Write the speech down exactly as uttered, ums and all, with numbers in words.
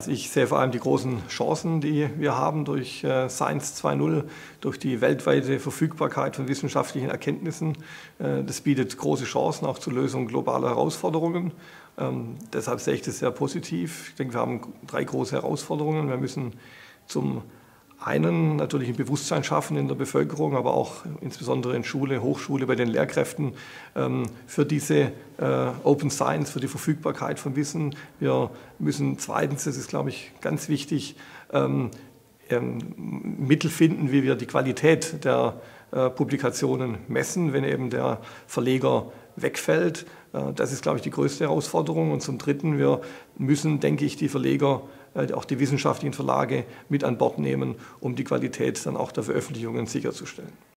Ich sehe vor allem die großen Chancen, die wir haben durch äh, Science zwei Punkt null, durch die weltweite Verfügbarkeit von wissenschaftlichen Erkenntnissen. Äh, das bietet große Chancen auch zur Lösung globaler Herausforderungen. Ähm, deshalb sehe ich das sehr positiv. Ich denke, wir haben drei große Herausforderungen. Wir müssen zum einen natürlich ein Bewusstsein schaffen in der Bevölkerung, aber auch insbesondere in Schule, Hochschule, bei den Lehrkräften ähm, für diese äh, Open Science, für die Verfügbarkeit von Wissen. Wir müssen zweitens, das ist glaube ich ganz wichtig, ähm, ähm, Mittel finden, wie wir die Qualität der äh, Publikationen messen, wenn eben der Verleger wegfällt. Äh, das ist glaube ich die größte Herausforderung. Und zum Dritten, wir müssen, denke ich, die Verleger, auch die wissenschaftlichen Verlage mit an Bord nehmen, um die Qualität dann auch der Veröffentlichungen sicherzustellen.